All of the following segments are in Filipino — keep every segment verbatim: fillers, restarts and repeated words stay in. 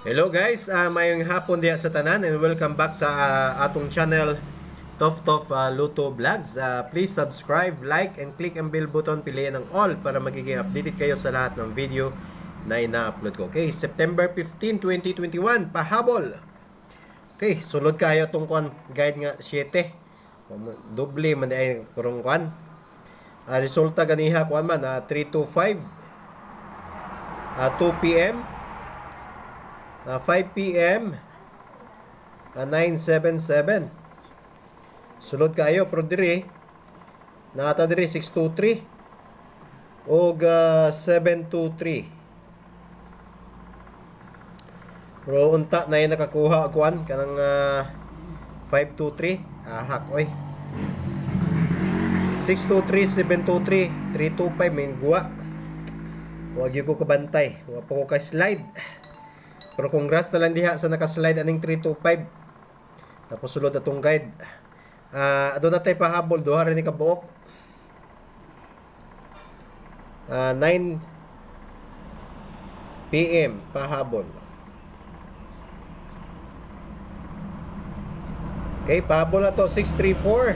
Hello guys, uh, mayong hapon diha sa tanan and welcome back sa uh, atong channel Tof Tof uh, Luto Vlogs. Uh, please subscribe, like, and click ang bell button, piliin ang all para magiging updated kayo sa lahat ng video na ina-upload ko. Okay, September fifteenth, twenty twenty-one, pahabol. Okay, sulod kayo tong kwan guide nga siete. Doble man ay kurong kwan. Uh, resulta ganiha kwan man uh, three to five, uh, two p m Uh, five p m uh, nine seventy-seven. Sulod kayo pero diri nata diri six two three og uh, seven two three. Pero unta na yung nakakuha kuan kanang uh, five two three. Ahak oy. six two three, seven two three, three two five min guwa. Wag gyud ko kabantay, wa pa ko ka slide. Pero congrats na lang diha sa nakaslide aning three two five. Tapos sulod atong guide. Ah, uh, adto na tay pahabol duha rin ni kabuok. Uh, nine p m pahabol. Okay, pahabol na to six three four.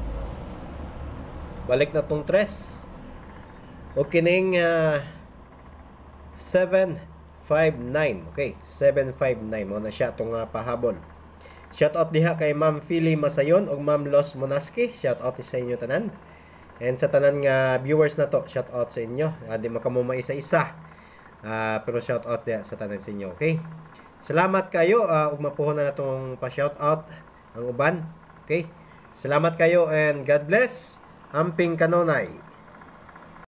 Balik na tong tres. Okay ning uh, seven five nine. Okay, seven five nine mo na siya itong uh, pahabol. Shout out diha kay Ma'am Philly Masayon o Ma'am Los Monaski. Shout out sa inyo tanan. And sa tanan nga viewers na to, shout out sa inyo. Uh, di makamuma isa-isa. Uh, pero shout out diha sa tanan sa inyo. Okay? Salamat kayo. Uh, ug mapuhon na natong pa-shout out ang uban. Okay? Salamat kayo and God bless. Amping kanonay.